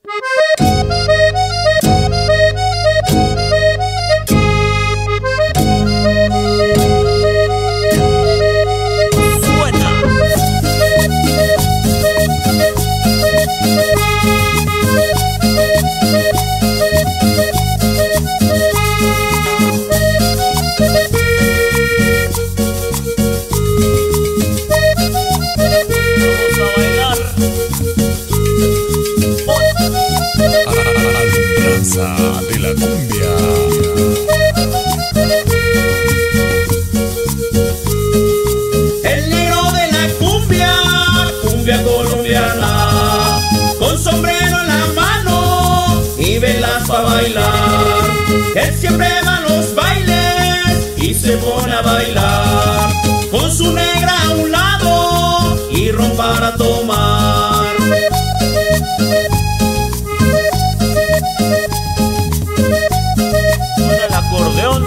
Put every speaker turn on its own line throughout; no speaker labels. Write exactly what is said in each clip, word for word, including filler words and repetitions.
De la cumbia.
El negro de la cumbia, cumbia colombiana, con sombrero en la mano y velas para bailar. Él siempre va a los bailes y se pone a bailar, con su negra a un lado y ron para tomar.
Acordeón.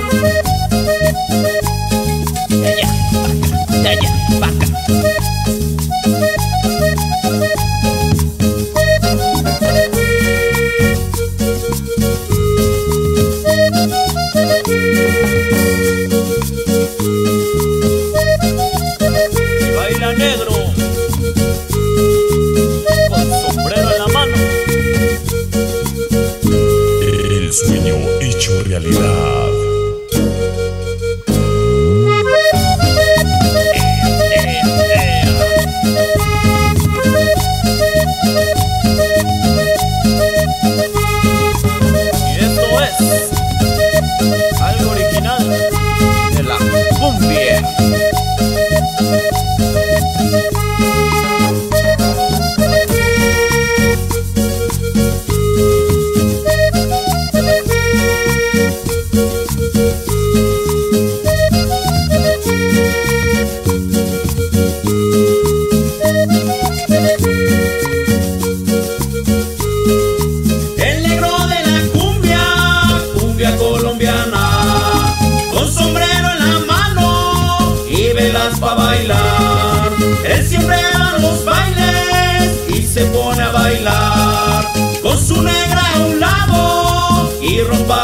De allá, paca, de allá, paca. Y baila negro con sombrero en la mano.
El sueño hecho realidad.
Algo original de la cumbia.
El negro de la cumbia, cumbia colombiana, con sombrero en la mano y velas para bailar. Él siempre va a los bailes y se pone a bailar, con su negra a un lado y rompa